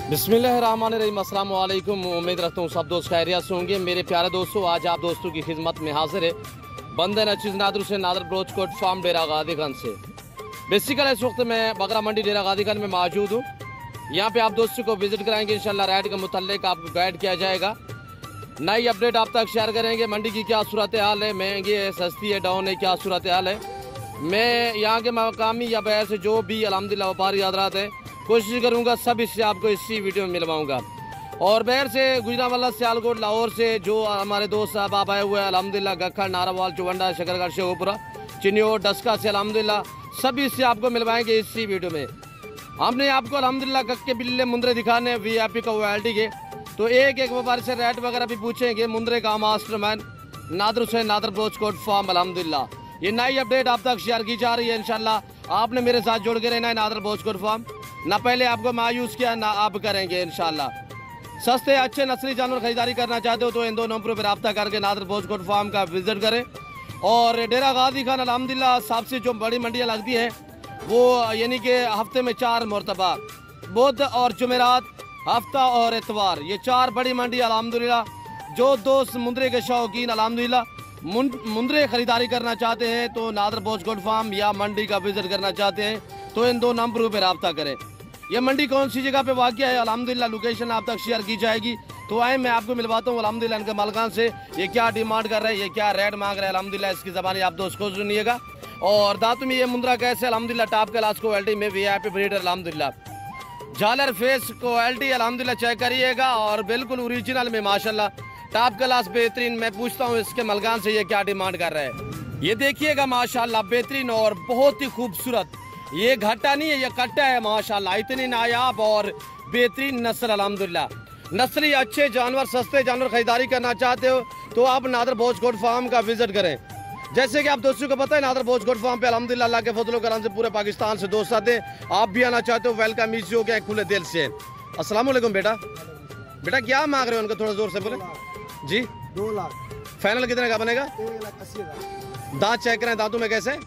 बिस्मिल्लाहिर्रहमानिर्रहीम, अस्सलाम वालेकुम। उम्मीद रखता हूँ सब दोस्त खैरियत से होंगे। मेरे प्यारे दोस्तों, आज आप दोस्तों की खिदमत में हाजिर है बंदे नचीज़ नादिर से नादिर बलोच कोट फार्म डेरा गाजी खान से। बेसिकली इस वक्त मैं बकरा मंडी डेरा गाजी खान में मौजूद हूँ। यहाँ पे आप दोस्तों को विजिट कराएंगे, इंशाल्लाह रेट के मुताल्लिक आपको गाइड किया जाएगा, नई अपडेट आप तक शेयर करेंगे। मंडी की क्या सूरत हाल है, महंगी है, सस्ती है, डाउन है, क्या सूरत हाल है। मैं यहाँ के मकामी या बाहर से जो भी अल्हम्दुलिल्लाह व्यापारी हज़रात हैं, कोशिश करूँगा सब इससे आपको इसी वीडियो में मिलवाऊँगा। और बाहर से गुजरावाला, सियालकोट, लाहौर से जो हमारे दोस्त साहब आप आए हुए हैं अल्हम्दुलिल्लाह, गखर, नारावाल, चुवंडा, शकरगढ़, शेखपुरा, चिन्योट, डस्का से अल्हम्दुलिल्लाह सभी इससे आपको मिलवाएंगे इसी वीडियो में। हमने आपको अल्हम्दुलिल्लाह कक्के बिल्ले मुंद्रे दिखाने VIP का क्वालिटी के, तो एक एक व्यापारी से रेट वगैरह भी पूछेंगे। मुंद्रे का मास्टरमैन नादिर हुसैन, नादिर बलोच कोट फार्म अल्हम्दुलिल्लाह। ये नई अपडेट आप तक शेयर की जा रही है। इंशाल्लाह आपने मेरे साथ जुड़ के रहना है। नादिर बलोच कोट फार्म ना पहले आपको मायूस किया ना आप करेंगे इंशाल्लाह। सस्ते अच्छे नस्ली जानवर खरीदारी करना चाहते हो तो इन दो नंबरों पर रब्ता करके नादिर बलोच कोट फार्म का विजिट करें। और डेरा गाजी खान अल्हम्दुलिल्लाह सबसे जो बड़ी मंडियाँ लगती है वो यानी कि हफ्ते में 4 मरतबा, बुध और जुमेरात, हफ्ता और इतवार, ये 4 बड़ी मंडी अल्हम्दुलिल्लाह। जो दोस्त मुंद्रे के शौकीन अल्हम्दुलिल्लाह मुंद्रे खरीदारी करना चाहते हैं तो नादिर बलोच कोट फार्म या मंडी का विजिट करना चाहते हैं तो इन दो नंबरों पर रब्ता करें। ये मंडी कौन सी जगह पे वाक़ है अल्हम्दुलिल्लाह लोकेशन आप तक शेयर की जाएगी। तो आए मैं आपको मिलवाता हूँ अल्हम्दुलिल्लाह इनके मालकान से, ये क्या डिमांड कर रहे हैं, ये क्या रेट मांग रहे हैं अल्हम्दुलिल्लाह, इसकी ज़बानी आप दोस्त को सुनिएगा। और दांतों में ये मुंद्रा कैसे अल्हम्दुलिल्लाह टॉप क्लास क्वालिटी में VIP ब्रीडर अल्हम्दुलिल्लाह, झालर फेस क्वालिटी अल्हम्दुलिल्लाह चेक करिएगा और बिल्कुल ओरिजिनल में माशाल्लाह टॉप क्लास बेहतरीन। मैं पूछता हूँ इसके मलकान से ये क्या डिमांड कर रहे हैं। ये देखिएगा माशाल्लाह बेहतरीन और बहुत ही खूबसूरत, ये घाटा नहीं है, ये कट्टा है माशाल्लाह। इतनी नायाब और बेहतरीन नस्ल अल्हम्दुलिल्लाह। नस्ली अच्छे जानवर, सस्ते जानवर खरीदारी करना चाहते हो तो आप नादिर बलोच कोट फार्म का विजिट करें। जैसे कि आप दोस्तों को पता है नादिर बलोच कोट फार्म पे अल्हम्दुलिल्लाह अल्लाह के फजल करम से पूरे पाकिस्तान से दोस्त आते हैं। आप भी आना चाहते हो वेलकम इजी हो गया खुले दिल से। अस्सलाम वालेकुम बेटा। बेटा क्या मांग रहे हो उनको, थोड़ा जोर से बोले जी। 2 लाख फाइनल कितने का बनेगा? 1,80,000। दांत चेक करें, दांतों में कैसे?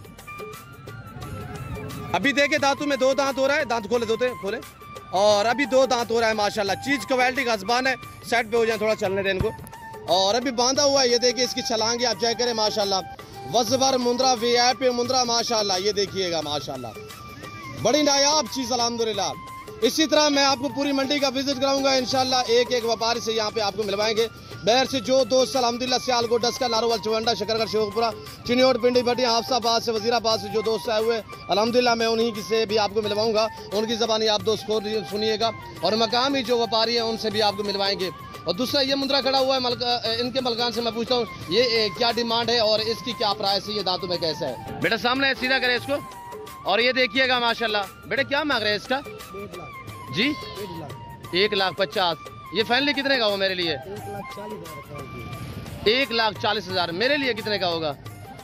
अभी देखे दांतों में 2 दांत हो रहा है, दांत खोले दोते खोले, और अभी 2 दांत हो रहा है माशाल्लाह। चीज क्वालिटी का ज़बान है, सेट पे हो जाए, थोड़ा चलने दें इनको। और अभी बांधा हुआ है, ये देखिए इसकी छलांगे आप चेक करें माशाल्लाह। वज़बर मुंद्रा VIP मुंद्रा माशाल्लाह, ये देखिएगा माशाल्लाह बड़ी नायाब चीज़ अल्हम्दुलिल्लाह। इसी तरह मैं आपको पूरी मंडी का विजिट कराऊंगा इंशाल्लाह, एक एक व्यापारी से यहाँ पे आपको मिलवाएंगे। बाहर से जो दोस्त अल्हम्दुलिल्लाह सियालकोट, डस्का, नारोवाल, चुवंडा, शकरगढ़, शेखपुरा, चिन्योट, पिंडी, भट्टी, हाफसाबाद से, वजीराबाद से जो दोस्त आए हुए अल्हम्दुलिल्लाह मैं उन्हीं की से भी आपको मिलवाऊंगा। उनकी ज़बानी आप दोस्त को सुनिएगा और मकामी जो व्यापारी हैं उनसे भी आपको मिलवाएंगे। और दूसरा ये मुंद्रा खड़ा हुआ है इनके मलकान से मैं पूछता हूँ ये क्या डिमांड है और इसकी क्या प्राइस है, ये दांतों में कैसा है? बेटा सामने सीधा करे इसको और ये देखिएगा माशाल्लाह। बेटा क्या मांग रहे हैं इसका? 1 लाख जी 1,50,000। ये फाइनली कितने का हो मेरे लिए? 1,40,000। 1,40,000 मेरे लिए कितने का होगा?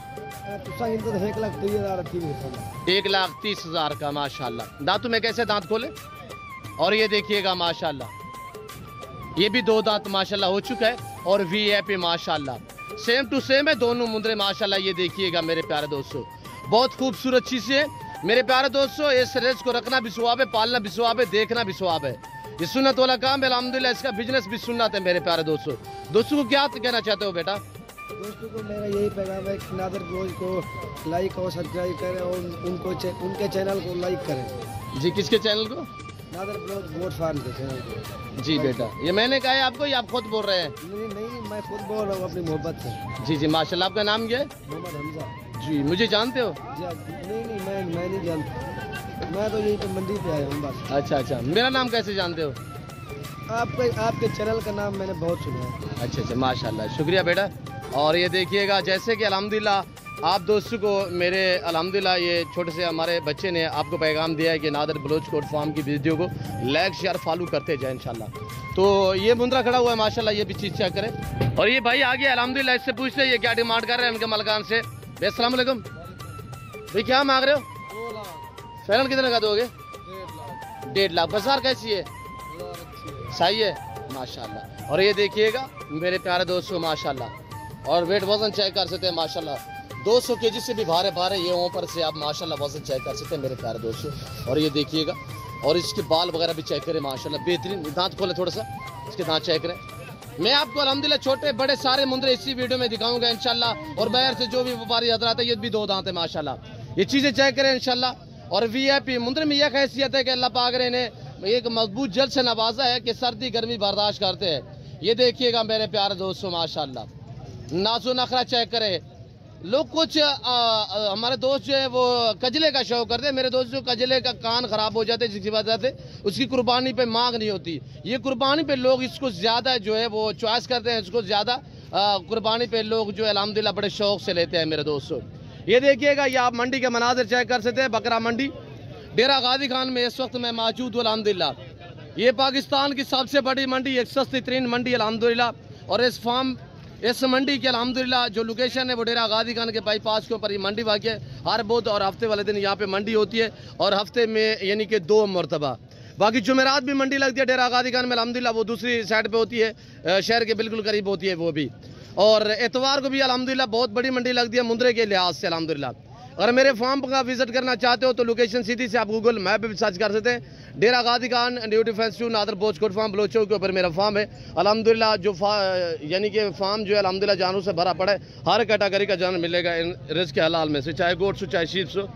1,30,000 का माशाल्लाह। दांतों में कैसे दांत खोले और ये देखिएगा माशाल्लाह, ये भी 2 दांत माशाल्लाह हो चुका है और VIP माशाल्लाह सेम टू सेम है दोनों मुंद्रे माशाल्लाह। ये देखिएगा मेरे प्यारे दोस्तों, बहुत खूबसूरत चीज़ें है मेरे प्यारे दोस्तों। इस रेस को रखना भी सवाब है, पालना भी सवाब है, देखना भी सवाब है। ये सुन्नत वाला काम है अल्हम्दुलिल्लाह, इसका बिजनेस भी सुन्नत है मेरे प्यारे दोस्तों। दोस्तों को क्या कहना चाहते हो बेटा? दोस्तों को मेरा यही पैगाम है कि नादिर बलोच को लाइक और सब्सक्राइब करें और उनके चैनल को लाइक करें। जी किसके चैनल को? नादिर बलोच गोट फार्म के चैनल को। जी बेटा, ये मैंने कहा है आपको या आप खुद बोल रहे हैं? नहीं, मैं खुद बोल रहा हूँ अपनी मोहब्बत से। जी जी माशाल्लाह। आपका नाम क्या है? मोहम्मद हमजा। जी मुझे जानते हो? नहीं मैं नहीं जानता, मैं तो यही पे मंडी पे आया हूँ बस। अच्छा, मेरा नाम कैसे जानते हो? आपके चैनल का नाम मैंने बहुत सुना है। अच्छा माशाल्लाह, शुक्रिया बेटा। और ये देखिएगा जैसे कि अल्हम्दुलिल्लाह आप दोस्तों को मेरे अल्हम्दुलिल्लाह ये छोटे से हमारे बच्चे ने आपको पैगाम दिया है कि नादिर बलोच कोट फार्म की वीडियो को लाइक शेयर फॉलो करते जाए इंशाल्लाह। तो ये मुंद्रा खड़ा हुआ है माशाल्लाह, ये भी चीज़ चेक करें। और ये भाई आगे अल्हम्दुलिल्लाह इससे पूछते हैं ये क्या डिमांड कर रहे हैं उनके मलकान से। अस्सलाम वालेकुम भाई, क्या मांग रहे हो? 2 लाख। फाइनल कितने का दोगे? 1,50,000। 1,50,000। बाजार कैसी है? सही है माशाल्लाह। और ये देखिएगा मेरे प्यारे दोस्तों माशाल्लाह, और वेट वजन चेक कर सकते हैं माशाल्लाह। 200 केजी से भी भारे ये ऊपर से आप माशाल्लाह वजन चेक कर सकते हैं मेरे प्यारे दोस्तों। और ये देखिएगा और इसके बाल वगैरह भी चेक करें माशाल्लाह बेहतरीन। दांत खोले थोड़ा सा, इसके दांत चेक करें। मैं आपको अल्हम्दुलिल्लाह छोटे बड़े सारे मुंद्रे इसी वीडियो में दिखाऊंगा इंशाल्लाह। और बाहर से जो भी व्यापारी हजरात है ये भी 2 दांत है माशाल्लाह। ये चीज़ें चेक करें इंशाल्लाह। और VIP मुंद्रे में यह हैसियत है कि अल्लाह पाक ने इन्हें एक मजबूत जल से नवाजा है कि सर्दी गर्मी बर्दाश्त करते हैं। ये देखिएगा मेरे प्यारे दोस्तों माशाल्लाह, नाजो नखरा चेक करें। लोग कुछ हमारे दोस्त जो है वो कजले का शौक करते हैं। मेरे दोस्त जो कजले का कान खराब हो जाते हैं जिसकी वजह से उसकी कुर्बानी पे मांग नहीं होती। ये कुर्बानी पे लोग इसको ज़्यादा जो है वो चॉइस करते हैं, इसको ज़्यादा कुर्बानी पे लोग जो है अल्हम्दुलिल्लाह बड़े शौक से लेते हैं मेरे दोस्तों। ये देखिएगा, ये आप मंडी के मनाजिर चेक कर सकते हैं। बकरा मंडी डेरा गाजी खान में इस वक्त मैं मौजूद हूँ अल्हम्दुलिल्लाह। ये पाकिस्तान की सबसे बड़ी मंडी, एक सस्ती तरीन मंडी अल्हम्दुलिल्लाह। और इस मंडी के अल्हम्दुलिल्लाह जो लोकेशन है वो डेरा गाजी खान के बाईपास के ऊपर ये मंडी वाक़ है। हर बुध और हफ्ते वाले दिन यहाँ पे मंडी होती है और हफ्ते में यानी कि 2 मरतबा। बाकी जुमेरात भी मंडी लगती है डेरा गाजी खान में अल्हम्दुलिल्लाह, वो दूसरी साइड पे होती है, शहर के बिल्कुल करीब होती है वो भी। और एतवार को भी अल्हम्दुलिल्लाह बहुत बड़ी मंडी लगती है मुंद्रे के लिहाज से अल्हम्दुलिल्लाह। अगर मेरे फार्म का विजिट करना चाहते हो तो लोकेशन सीधी से आप गूगल मैप पे भी सर्च कर सकते हैं। Dera Ghazi Khan new defence two Nadir बोचकोट फार्म बलोच के ऊपर मेरा फार्म है अल्हम्दुलिल्लाह। जो यानी कि फार्म जो है अल्हम्दुलिल्लाह जानवरों से भरा पड़ा है। हर कैटेगरी का जानवर मिलेगा इन रिस्क के हलाल में से, चाहे गोट्स हो चाहे शीप्स हो,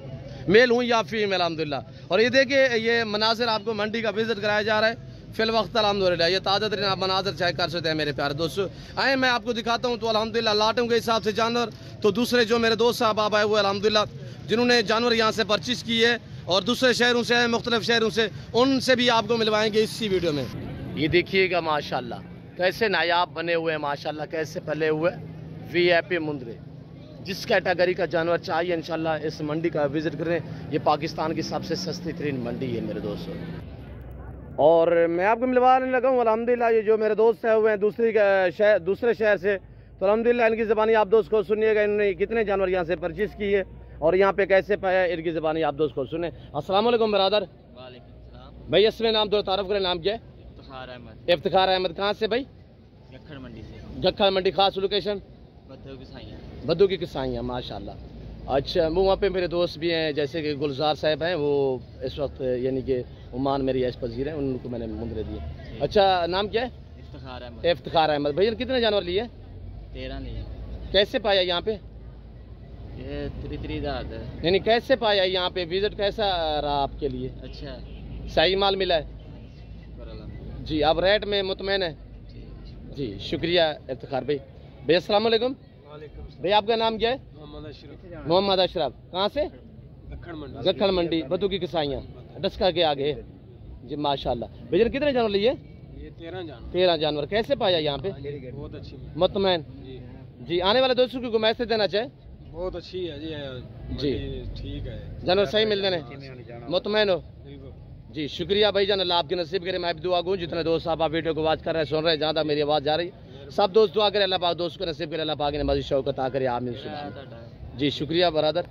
मेल हूँ या फीमेल अल्हम्दुलिल्लाह। और ये देखिए ये मनाजिर आपको मंडी का विजिट कराया जा रहा है फिल वक्त अल्हम्दुलिल्लाह। ये ताज़ा तरीन आप मनाजिर चेक कर सकते हैं मेरे प्यारे दोस्तों। आए मैं आपको दिखाता हूँ तो अल्हम्दुलिल्लाह लाटों के हिसाब से जानवर। तो दूसरे जो मेरे दोस्त साहब आप आए हुए अल्हम्दुलिल्लाह जिन्होंने जानवर यहाँ से परचेज़ की है और दूसरे शहरों से मुख्तलिफ शहरों से, उनसे भी आपको मिलवाएंगे इसी वीडियो में। ये देखिएगा माशाल्लाह कैसे नायाब बने हुए हैं माशाल्लाह, कैसे पले हुए VIP मुंद्रे। जिस कैटेगरी का जानवर चाहिए इंशाल्लाह इस मंडी का विजिट करें। ये पाकिस्तान की सबसे सस्ती तरीन मंडी है मेरे दोस्तों। और मैं आपको मिलवाने लगा हूँ अल्हम्दुलिल्लाह। ये जो मेरे दोस्त है हुए हैं दूसरे शहर से, तो अल्हम्दुलिल्लाह इनकी ज़बानी आप दोस्त को सुनिएगा इन्होंने कितने जानवर यहाँ से परचेज़ किए और यहाँ पे कैसे पाया, इनकी ज़बानी आप दोस्त को सुने। अस्सलाम वालेकुम बरादर। भाई इसमें नाम दो तारफ़ करें, नाम क्या है? इफ्तिखार अहमद। कहाँ से भाई? गखड़ मंडी से। गखड़ मंडी, खास लोकेशन बद्दू की किसाइयाँ माशाल्लाह। अच्छा, वो वहाँ पे मेरे दोस्त भी हैं जैसे कि गुलजार साहब हैं, वो इस वक्त यानी कि उमान मेरी ऐश पजीर है, उनको मैंने मुंद्रे दिए। अच्छा, नाम क्या है? इफ्तिखार अहमद। भैया कितने जानवर लिए? 13 लिए। कैसे पाया यहाँ पे? ये 3 यानी कैसे पाया यहाँ पे? विजिट कैसा रहा आपके लिए? अच्छा, सही माल मिला है जी? आप रेट में मुतमैन है जी? शुक्रिया इफ्तिखार भाई। भैया अस्सलाम वालेकुम। भैया आपका नाम क्या है? मोहम्मद अशरफ। कहाँ से? गखड़ मंडी बद्दू की किसाइयाँ डस्का के आगे जी माशाल्लाह। भैया कितने जानवर लिए? ये 13 जानवर। कैसे पाया यहाँ पे? बहुत अच्छी मुतमैन जी। आने वाले दोस्तों को मैसेज देना चाहे? बहुत अच्छी है जी ठीक है, जानवर सही मिल रहे, मुतमैन हो जी। शुक्रिया भाई जान, अल्लाह आपके नसीब करे। मैं भी दुआ करूँ जितने दोस्त साहब आप वीडियो को वाच कर रहे हैं, सुन रहे हैं, जहाँ तक मेरी आवाज़ जा रही है, सब दोस्त दुआ करें अल्लाह पाक दोस्त को नसीब करे, अल्लाह पाक ने मज़ीद शौक़त अता करे, आमीन जी। शुक्रिया बरादर।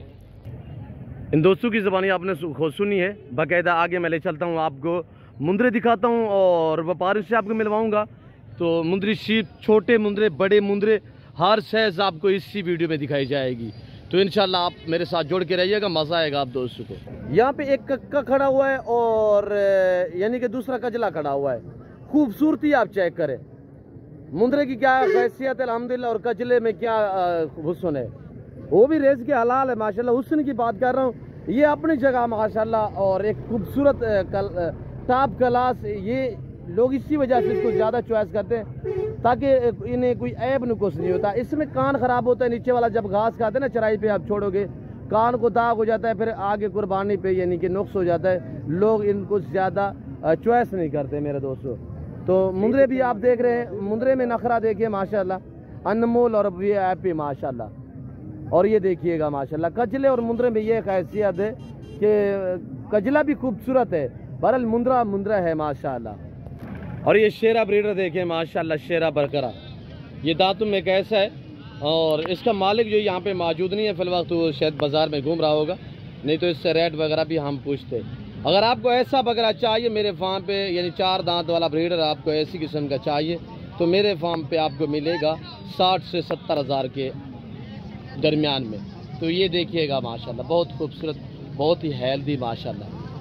इन दोस्तों की ज़बानी आपने खुद सुनी है बाकायदा। आगे मैं ले चलता हूँ, आपको मुंद्रे दिखाता हूँ और व्यापारी से आपको मिलवाऊँगा। तो मुंद्री शीप, छोटे मुंद्रे, बड़े मुंद्रे, हर साइज़ आपको इसी वीडियो में दिखाई जाएगी। तो इंशाल्लाह आप मेरे साथ जुड़ के रहिएगा, मज़ा आएगा आप दोस्तों को। यहाँ पे एक कक्का खड़ा हुआ है और यानी कि दूसरा कजला खड़ा हुआ है। खूबसूरती आप चेक करें, मुंद्रे की क्या हैसियत है अल्हम्दुलिल्लाह और कजले में क्या हुस्न है, वो भी रेज़ के हलाल है माशाल्लाह। हुस्न की बात कर रहा हूँ, ये अपनी जगह माशाल्लाह और एक खूबसूरत टॉप क्लास। ये लोग इसी वजह से इसको ज़्यादा चॉइस करते हैं ताकि इन्हें कोई ऐब नुक्स नहीं होता। इसमें कान ख़राब होता है, नीचे वाला जब घास खाते हैं ना चराई पे आप छोड़ोगे कान को दाग हो जाता है, फिर आगे कुर्बानी पे यानी कि नुक्स हो जाता है। लोग इनको ज़्यादा चॉइस नहीं करते मेरे दोस्तों। तो मुंद्रे भी आप देख रहे हैं, मुंद्रे में नखरा देखिए माशाल्लाह, अनमोल और VIP माशाल्लाह। और ये देखिएगा माशाल्लाह कजले और मुंद्रे में ये हैसियत है कि कजला भी खूबसूरत है, बहरहाल मुंद्रा है माशाल्लाह। और ये शेरा ब्रीडर देखें माशाल्लाह, शेरा बरकरा, ये दांतों में कैसा है। और इसका मालिक जो यहाँ पे मौजूद नहीं है फिल वक्त, वो शायद बाज़ार में घूम रहा होगा, नहीं तो इससे रेट वगैरह भी हम पूछते। अगर आपको ऐसा बकरा चाहिए मेरे फार्म पे, यानी 4 दांत वाला ब्रीडर आपको ऐसी किस्म का चाहिए, तो मेरे फार्म पे आपको मिलेगा 60 से 70 हज़ार के दरमियान में। तो ये देखिएगा माशाल्लाह, बहुत खूबसूरत, बहुत ही हेल्दी माशाल्लाह।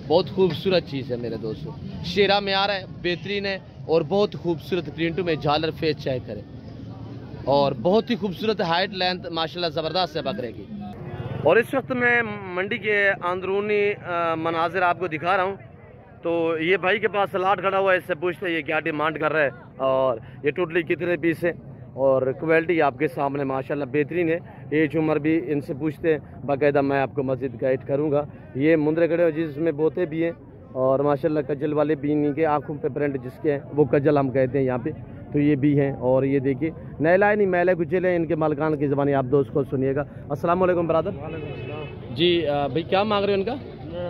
बहुत खूबसूरत चीज़ है मेरे दोस्तों। शेरा में आ रहा है, बेहतरीन है और बहुत खूबसूरत प्रिंटों में झालर फेस चेक करें और बहुत ही खूबसूरत हाइट लेंथ माशाल्लाह ज़बरदस्त है बकरे की। और इस वक्त मैं मंडी के अंदरूनी मनाजिर आपको दिखा रहा हूँ। तो ये भाई के पास सलाद खड़ा हुआ है, इससे पूछते हैं ये क्या डिमांड कर रहा है और ये टोटली कितने पीस है और क्वालिटी आपके सामने माशाल्लाह बेहतरीन है। एज उम्र भी इनसे पूछते हैं, बाकायदा मैं आपको मस्जिद गाइड करूँगा। ये मुंद्रे खड़े हो जिसमें बोते भी हैं और माशाल्लाह कजल वाले भी इन्हीं के आँखों पे प्रिंट जिसके हैं वो कजल हम कहते हैं यहाँ पे, तो ये भी हैं। और ये देखिए नैला नहीं मैले कुचले इनके मालकान की ज़बानी आप दोस्त को सुनिएगा। अस्सलाम वालेकुम ब्रदर जी। भाई क्या मांग रहे हो इनका?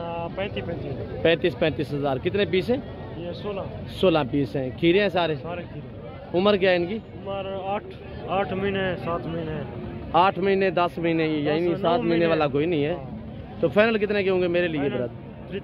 35 हज़ार। कितने पीस हैं? ये 16 पीस हैं। खीरे हैं सारे? उम्र क्या है इनकी? उम्र 8 महीने 7 महीने 8 महीने 10 महीने, यानी 7 महीने वाला कोई नहीं है। तो फाइनल कितने के होंगे मेरे लिए ब्रदर?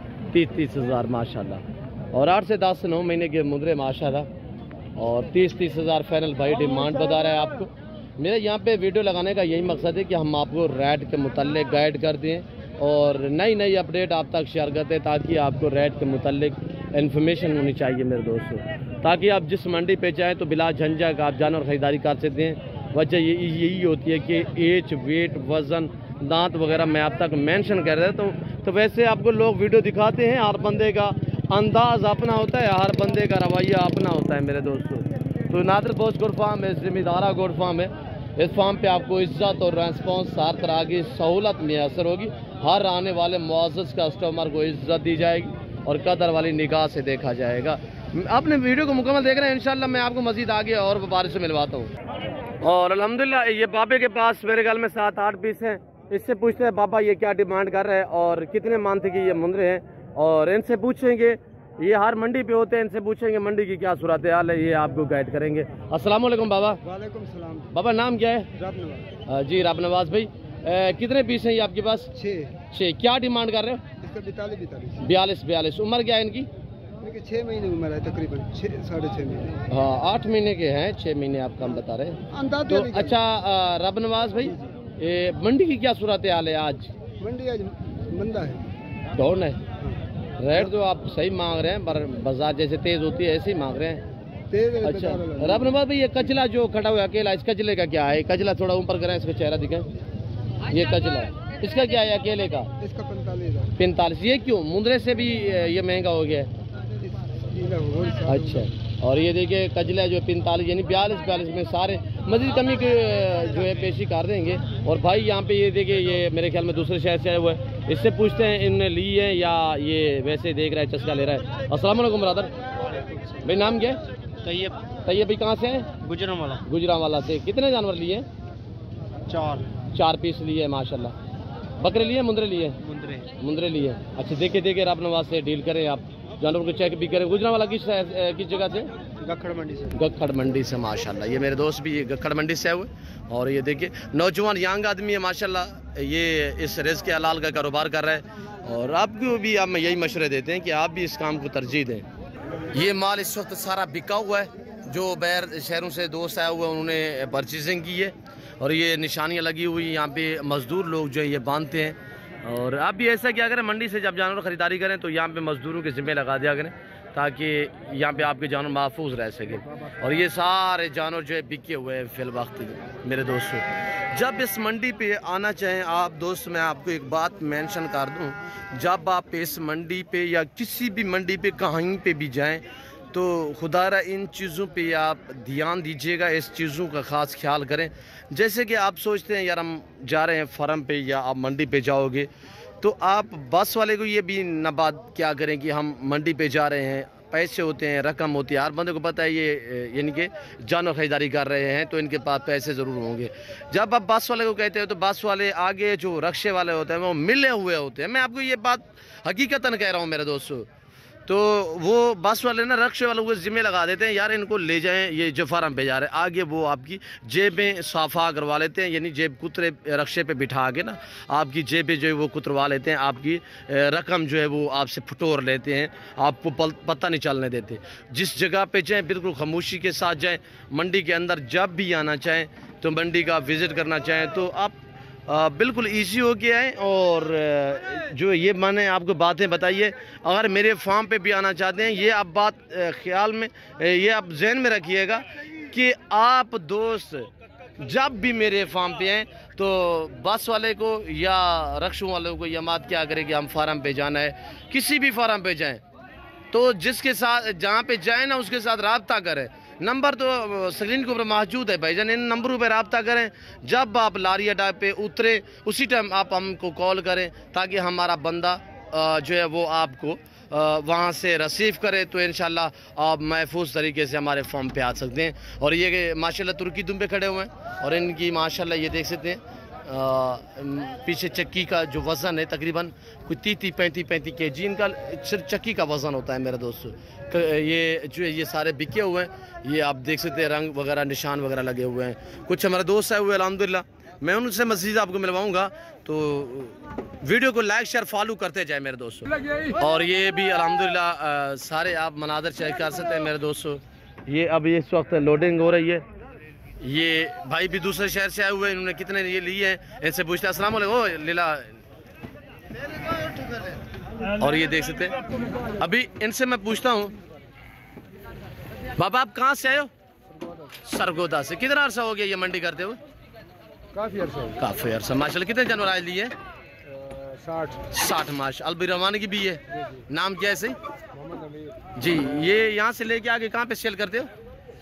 30 हज़ार माशाल्लाह। और 8 से 10 9 महीने के मुंद्रे माशाल्लाह और 30 हज़ार फाइनल भाई डिमांड बता रहा है आपको। मेरे यहाँ पे वीडियो लगाने का यही मकसद है कि हम आपको रेट के मुताल्लिक गाइड कर दें और नई अपडेट आप तक शेयर करते हैं ताकि आपको रेट के मुताल्लिक इन्फॉर्मेशन होनी चाहिए मेरे दोस्तों, ताकि आप जिस मंडी पे जाएँ तो बिला झंझट आप जानवर ख़रीदारी कर सकते हैं। वजह यही होती है कि एज वेट वज़न दांत वगैरह मैं आप तक मेंशन कर रहा हूँ। तो वैसे आपको लोग वीडियो दिखाते हैं, हर बंदे का अंदाज़ अपना होता है, हर बंदे का रवैया अपना होता है मेरे दोस्तों। तो नादिर बोस गोट फार्म है, ज़िम्मेदारा गोट फार्म है। इस फार्म पे आपको इज्जत और रेस्पॉन्स हर तरह की सहूलत मैसर होगी। हर आने वाले मुअज़्ज़ज़ कस्टमर को इज्जत दी जाएगी और कदर वाली निगाह से देखा जाएगा। आपने वीडियो को मुकम्मल देख रहे हैं, इंशाल्लाह मैं आपको मज़ीद आगे और व्यापारी से मिलवाता हूँ। और अल्हम्दुलिल्लाह ये बाबे के पास मेरे ख्याल में 7-8 पीस हैं। इससे पूछते हैं बाबा ये क्या डिमांड कर रहे हैं और कितने मानते कि ये मुंद्रे हैं, और इनसे पूछेंगे, ये हर मंडी पे होते हैं, इनसे पूछेंगे मंडी की क्या सूरत हाल है, ये आपको गाइड करेंगे। अस्सलाम वालेकुम बाबा। वालेकुम सलाम। बाबा नाम क्या है? रबनवाज। जी रबनवाज भाई, कितने पीस हैं ये आपके पास? 6। क्या डिमांड कर रहे हो? इसका 42। उम्र क्या है इनकी? 6 महीने उम्र है तकरीबन, 6.5 महीने। हाँ 8 महीने के हैं, 6 महीने आप कम बता रहे हैं तो। अच्छा रबनवाज भाई, ये मंडी की क्या सूरत हाल है आज? मंडी आज मंदा है, डाउन है। रेट तो आप सही मांग रहे हैं पर बाजार जैसे तेज होती है ऐसे ही मांग रहे हैं। अच्छा रबनवाज भाई, ये कजला जो खड़ा हुआ है अकेला, इस कजले का क्या है? कजला थोड़ा ऊपर करें, इसका चेहरा दिखाएं। ये कजला इसका क्या है अकेले का? इसका 45। ये क्यों? मुंद्रे से भी ये महंगा हो गया है? अच्छा, और ये देखिए कजला जो 45 यानी 42 में सारे मजीद कमी के जो है पेशी कर देंगे। और भाई यहाँ पे ये देखिए, ये मेरे ख्याल में दूसरे शहर से आए हुए हैं, इससे पूछते हैं इनने ली है या ये वैसे देख रहा है, चस्का ले रहा है। अस्सलाम वालेकुम ब्रदर भाई, नाम क्या है? तैयब भाई कहाँ से हैं? गुजरांवाला से। कितने जानवर लिए? 4 पीस लिए माशाल्लाह। बकरे लिए मुंद्रे लिए? मुंद्रे लिए। अच्छा देखिए रबनवाज से डील करें आप, जानवर को चेक भी करें। गुजरांवाला किस जगह से? गखड़ मंडी से माशाल्लाह। ये मेरे दोस्त भी गखड़ मंडी से आए हुए और ये देखिए नौजवान यंग आदमी है माशाल्लाह, ये इस रिज़्क़ के हलाल का कारोबार कर रहा है। और आपको भी आप यही मशवरे देते हैं कि आप भी इस काम को तरजीह दें। ये माल इस वक्त सारा बिका हुआ है, जो बाहर शहरों से दोस्त आए हुए हैं उन्होंने परचेजिंग की है और ये निशानियाँ लगी हुई यहाँ पे मज़दूर लोग जो है ये बांधते हैं। और आप भी ऐसा क्या करें, मंडी से जब जानवर ख़रीदारी करें तो यहाँ पे मज़दूरों के ज़िम्मे लगा दिया करें ताकि यहाँ पे आपके जानवर महफूज रह सके। और ये सारे जानवर जो है बिके हुए हैं फिल वक्त मेरे दोस्तों। जब इस मंडी पे आना चाहें आप दोस्त, मैं आपको एक बात मेंशन कर दूं, जब आप इस मंडी पे या किसी भी मंडी पे कहीं पे भी जाएं तो खुदारा इन चीज़ों पे आप ध्यान दीजिएगा, इस चीज़ों का ख़ास ख्याल करें। जैसे कि आप सोचते हैं यार हम जा रहे हैं फार्म पे या आप मंडी पे जाओगे, तो आप बस वाले को ये भी न बात क्या करें कि हम मंडी पे जा रहे हैं, पैसे होते हैं, रकम होती है, हर बंदे को पता है ये यानी कि जानवर ख़रीदारी कर रहे हैं तो इनके पास पैसे ज़रूर होंगे। जब आप बस वाले को कहते हो तो बस वाले आगे जो रक्शे वाले होते हैं वो मिले हुए होते हैं। मैं आपको ये बात हकीकतन कह रहा हूँ मेरे दोस्तों। तो वो बस वाले ना रक्शे वालों को ज़िम्मे लगा देते हैं, यार इनको ले जाएं, ये जो फार्म पे जा रहे हैं। आगे वो आपकी जेबें साफ़ा करवा लेते हैं, यानी जेब कुतरे रक्शे पे बिठा के ना आपकी जेबें जो है वो कुतरवा लेते हैं, आपकी रकम जो है वो आपसे फटोर लेते हैं, आपको पता नहीं चलने देते। जिस जगह पे जाएँ बिल्कुल खामोशी के साथ जाएँ। मंडी के अंदर जब भी आना चाहें तो मंडी का विज़िट करना चाहें तो आप बिल्कुल इजी हो गया है। और जो ये मैंने आपको बातें बताई है, अगर मेरे फार्म पे भी आना चाहते हैं, ये आप बात ख्याल में, ये आप जहन में रखिएगा कि आप दोस्त जब भी मेरे फार्म पे हैं तो बस वाले को या रक्शों वाले को या मात क्या करें कि हम फार्म पे जाना है, किसी भी फार्म पे जाएं तो जिसके साथ जहाँ पे जाए ना उसके साथ रब्ता करें। नंबर तो स्क्रीन के ऊपर मौजूद है भाईजान, इन नंबरों पर रब्ता करें। जब आप लारी अड्डा पे उतरे उसी टाइम आप हमको कॉल करें ताकि हमारा बंदा जो है वो आपको वहाँ से रिसीव करे, तो इंशाल्लाह आप महफूज तरीके से हमारे फॉर्म पे आ सकते हैं। और ये माशाल्लाह तुर्की दुम पे खड़े हुए हैं और इनकी माशाल्लाह ये देख सकते हैं पीछे चक्की का जो वज़न है तकरीबन कोई 30-35 kg इनका सिर्फ चक्की का वज़न होता है मेरे दोस्तों। ये जो है ये सारे बिके हुए हैं, ये आप देख सकते हैं रंग वगैरह निशान वगैरह लगे हुए हैं। कुछ हमारे दोस्त आए हुए अल्हम्दुलिल्लाह, मैं उनसे मज़ीद आपको मिलवाऊँगा, तो वीडियो को लाइक शेयर फॉलो करते जाए मेरे दोस्तों। और ये भी अल्हम्दुलिल्लाह सारे आप मनाज़र चेक कर सकते हैं मेरे दोस्तों। ये अब इस वक्त लोडिंग हो रही है। ये भाई भी दूसरे शहर से आए हुए हैं, इन्होंने कितने ये लिए हैं इनसे पूछते हैं। अस्सलाम वालेकुम लीला। और ये देख सकते हैं, अभी इनसे मैं पूछता हूँ बाबा आप कहाँ से आए हो? सरगोदा से। कितना अरसा हो गया ये मंडी करते हुए? काफ़ी अरसा। माशाल्लाह कितने जानवर आज लिए? 60 माशाल्लाह। अलबी रवानगी भी है। नाम क्या है सही? जी। ये यहाँ से लेके आगे कहाँ पे सेल करते हो?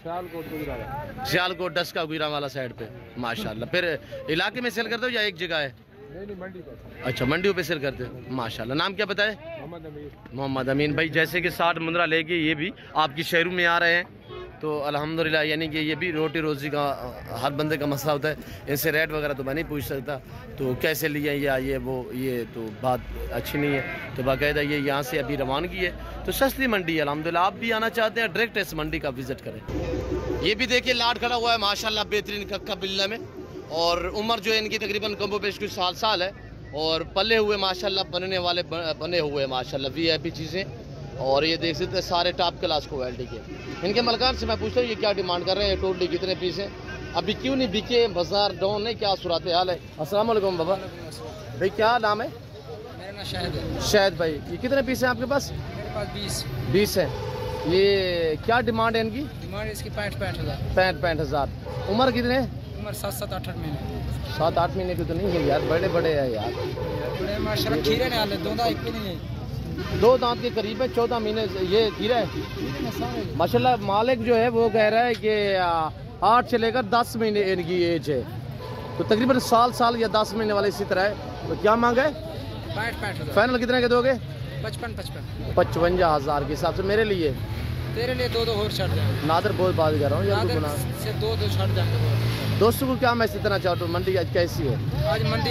सियालकोट डस्का गुजरा वाला साइड पे माशाल्लाह। फिर इलाके में सेल करते हो या एक जगह है? नहीं, मंडी पे। अच्छा, मंडियों पे सेल करते हो माशाल्लाह। नाम क्या बताए? मोहम्मद अमीन भाई। जैसे कि 60 मुंद्रा लेके ये भी आपकी शहरों में आ रहे हैं, तो अल्हम्दुलिल्लाह यानी कि ये भी रोटी रोज़ी का हर बंदे का मसला होता है। इनसे रेट वगैरह तो मैं नहीं पूछ सकता, तो कैसे लिए या ये वो, ये तो बात अच्छी नहीं है। तो बाकायदा ये यहाँ से अभी रवानगी है, तो सस्ती मंडी है अल्हम्दुलिल्लाह। आप भी आना चाहते हैं डायरेक्ट इस मंडी का विज़िट करें। ये भी देखिए लाट खड़ा हुआ है माशाल्लाह बेहतरीन कक्का बिल्ला में, और उम्र जो है इनकी तकरीबन कम बेश कुछ साल है, और पले हुए माशाल्लाह बने हुए माशाल्लाह VIP चीज़ें। और ये देख सकते हैं सारे टॉप क्लास क्वालिटी के। इनके मलकान से मैं पूछता हूँ ये क्या डिमांड कर रहे हैं, टोटली कितने पीस हैं, अभी क्यों नहीं बिके, बाजार डाउन है, क्या सूरत हाल है? अस्सलाम वालेकुम बाबा भाई, क्या नाम है? मेरा नाम शाहिद है। शाहिद भाई, ये कितने पीस हैं आपके पास? मेरे पास 20 है। ये क्या डिमांड है इनकी? डिमांड इसकी 65 हज़ार। 65 हज़ार। उम्र कितने? उम्र 7-8 महीने। 7-8 महीने की तो नहीं है यार, बड़े बड़े हैं यार। बड़े माशाल्लाह खीरे ने हाले, दो दांत भी नहीं है। 2 दांत के करीब है, 14 महीने ये खीरा है माशाल्लाह। मालिक जो है वो कह रहा है कि 8 से लेकर 10 महीने इनकी एज है, तो तकरीबन साल या 10 महीने वाले इसी तरह है। तो क्या मांगा है? 65 हज़ार। फाइनल कितने के दोगे? 55 हज़ार के हिसाब से। मेरे लिए तेरे लिए 2 और छड़ जाएंगे। नादर बहुत बात कर रहा हूँ यार, से 2 छड़ जाएंगे। दोस्तों को क्या मैसेज देना चाहता हूँ? मंडी आज कैसी है? आज मंदी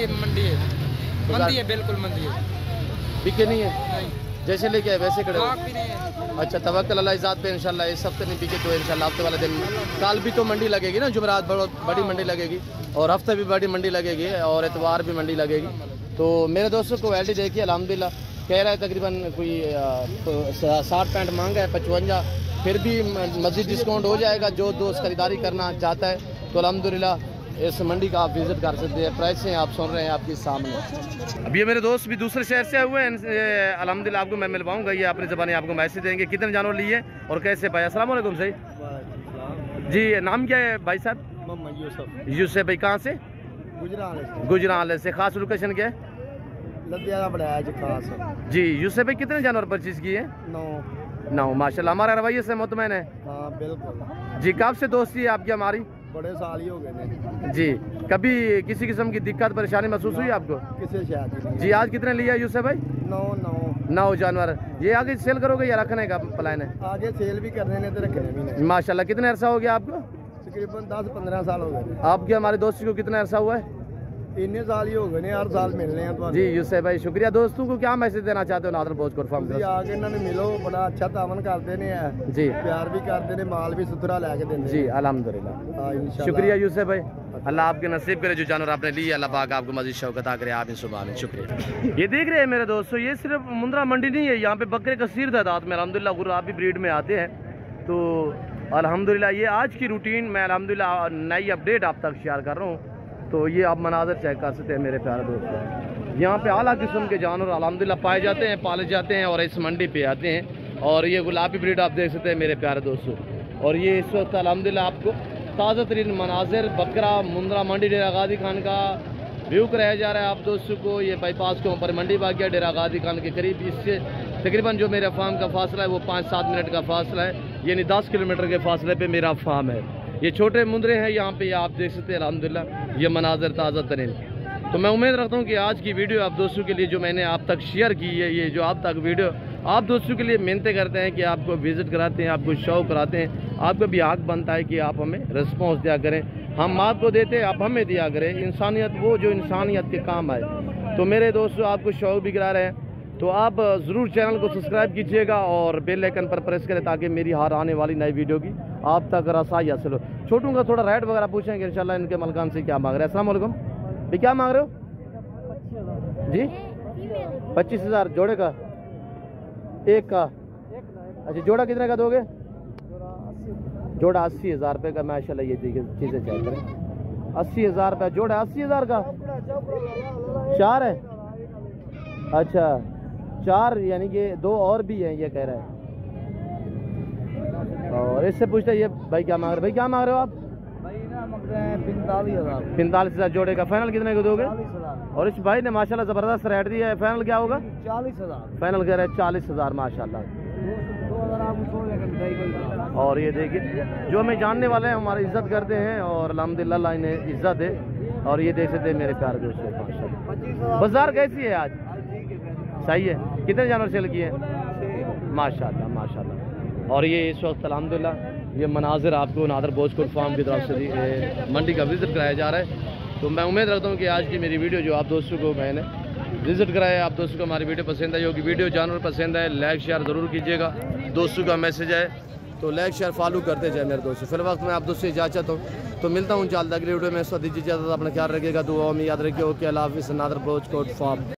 है, बिल्कुल मंदी है। बिके नहीं है? जैसे लेके आए वैसे खड़े हो? भी नहीं है। अच्छा, तवक्कल अल्लाह ज़ात पे इंशाल्लाह। इस हफ्ते नहीं बिके तो इंशाल्लाह हफ्ते वाले दिन, कल भी तो मंडी लगेगी ना, जुमेरात बड़ी मंडी लगेगी, और हफ्ते भी बड़ी मंडी लगेगी, और इतवार भी मंडी लगेगी। तो मेरे दोस्तों को क्वालिटी देखिए अल्हम्दुलिल्लाह, कह रहा है तकरीबन कोई 60-65 मांगा है, 55, फिर भी मज़ीद डिस्काउंट हो जाएगा। जो दोस्त खरीदारी करना चाहता है तो अल्हम्दुलिल्लाह इस मंडी का आप विज़िट कर सकते हैं। प्राइसें आप सुन रहे हैं आपके सामने। अब ये मेरे दोस्त भी दूसरे शहर से आए हुए हैं अल्हम्दुलिल्लाह, आपको मैं मिलवाऊंगा। ये अपनी ज़बानी आपको मैसेज देंगे कितने जानवर लिए और कैसे भाई। अस्सलाम वालेकुम सही जी। नाम क्या है भाई साहब? यूसुफ भाई। कहाँ से? गुजरात से। खास लोकेशन क्या है? जी। यूसुफ भाई कितने जानवर परचेज किए हैं? 9 माशाल्लाह। हमारा रवैये से मुतमैन है? बिल्कुल जी। कब से दोस्ती है आपकी हमारी? बड़े साल ही हो गए जी। कभी किसी किस्म की दिक्कत परेशानी महसूस हुई आपको? किसी शायद जी। आज कितने लिया यूसुफ भाई? 9 जानवर। ये आगे सेल करोगे या रखने का प्लान है? आगे सेल भी करने तो रखने भी नहीं। माशाल्लाह। कितने अरसा हो गया आपको? तकरीबन 10-15 साल हो गए। आपके हमारे दोस्ती को कितना अरसा हुआ है? इतने साल ही हो गए, हर साल मिलने हैं। जी यूसुफ भाई शुक्रिया। दोस्तों को क्या मैसेज देना चाहते हो? नादर बोझ को फॉर्म आगे इन्होंने मिलो, बड़ा अच्छा तावन करते हैं जी, प्यार भी करते हैं, माल भी सुथरा लेके देते जी अल्हम्दुलिल्लाह। शुक्रिया यूसुफ भाई, अल्लाह आपके नसीब करे जो जानवर आपने लिए, अल्लाह पाक आपको मज़ीद शौकत करे। आप इन सुबह में शुक्रिया। ये देख रहे हैं मेरे दोस्तों, ये सिर्फ मुंद्रा मंडी नहीं है, यहाँ पे बकरे कसीर तादाद में अल्हम्दुलिल्लाह गुर्राब भी ब्रीड में आते हैं। तो अल्हम्दुलिल्लाह ये आज की रूटीन मैं अल्हम्दुलिल्लाह नई अपडेट आप तक शेयर कर रहा हूँ। तो ये आप मनाजर चेक कर सकते हैं मेरे प्यारे दोस्तों। यहाँ पे आला किस्म के जानवर अल्हम्दुलिल्लाह पाए जाते हैं, पाले जाते हैं और इस मंडी पे आते हैं। और ये गुलाबी ब्रीड आप देख सकते हैं मेरे प्यारे दोस्तों। और ये इस वक्त अल्हम्दुलिल्लाह आपको ताज़ा तरीन मनाजिर बकरा मुंद्रा मंडी डेरा गाजी खान का व्यू कराया जा रहा है आप दोस्तों को। ये बाईपास के ऊपर मंडी वाक़या डेरा गाजी खान के करीब, इससे तकरीबन जो मेरा फार्म का फासला है वो 5-7 मिनट का फासला है, यानी 10 किलोमीटर के फासले पे मेरा फार्म है। ये छोटे मुंद्रे हैं यहाँ पे, आप देख सकते हैं अल्हम्दुलिल्लाह ये मनाजिर ताज़ा तरीन। तो मैं उम्मीद रखता हूँ कि आज की वीडियो आप दोस्तों के लिए जो मैंने आप तक शेयर की है, ये जो आप तक वीडियो आप दोस्तों के लिए मिन्नतें करते हैं कि आपको विज़िट कराते हैं, आपको शो कराते हैं, आपका भी हक बनता है कि आप हमें रिस्पॉन्स दिया करें। हम आपको देते हैं, आप हमें दिया करें। इंसानियत वो जो इंसानियत के काम आए। तो मेरे दोस्तों आपको शो भी करा रहे हैं तो आप ज़रूर चैनल को सब्सक्राइब कीजिएगा और बेल आइकन पर प्रेस करें ताकि मेरी हर आने वाली नई वीडियो की आप तक रसाई हासिल हो। छोटू का थोड़ा रेट वगैरह पूछेंगे इंशाल्लाह इनके मलकान से क्या मांग रहे हैं। अस्सलाम वालेकुम ये क्या मांग रहे हो जी? 25,000 जोड़े का, एक का? अच्छा जोड़ा कितने का दोगे? जोड़ा 80,000 रुपये का। माशाल्लाह ये चीज़ें चेक करें, 80,000 रुपये जोड़ा। 80,000 का 4 है? अच्छा 4 यानी कि 2 और भी हैं ये कह रहा है। और इससे पूछते ये भाई क्या मांग रहे? भाई क्या मांग रहे हो आप? भाई ना मांग रहे हैं 45,000। 45,000 जोड़े का। फाइनल कितने को दोगे? 40,000। और इस भाई ने माशाल्लाह ज़बरदस्त रेट दिया है। फाइनल क्या होगा? 40,000। फाइनल कह रहे हैं 40,000 माशाल्लाह। 2,000 आपको छोड़ देगा। और ये देखिए जो हमें जानने वाले हैं हमारी इज्जत करते हैं और अल्हम्दुलिल्लाह इन्हें इज्जत है। और ये देख सकते हैं मेरे प्यारे दोस्तों माशाल्लाह। बाजार कैसी है आज? सही है। कितने जानवर सेल किए? माशाल्लाह माशाल्लाह। और ये इस वक्त अल्हम्दुलिल्लाह ये मनाजिर आपको नादर बोचकोट फार्म की तरफ से मंडी का विज़िट कराया जा रहा है। तो मैं उम्मीद रखता हूँ कि आज की मेरी वीडियो जो आप दोस्तों को मैंने विज़िट कराया, आप दोस्तों को हमारी वीडियो पसंद आई होगी। वीडियो जानवर पसंद है लाइक शेयर ज़रूर कीजिएगा। दोस्तों का मैसेज है तो लाइक शेयर फॉलो करते जाए मेरे दोस्तों। फिर वक्त मैं आप दोस्तों से इजाज़त हूँ तो मिलता हूँ जल्द अगली वीडियो में। सो दीजिए इजाज़त, अपना ख्याल रखिएगा, दुआ में याद रखिए। ओके अल्लाह हाफ़िज़। नादर बोचकोट फार्म।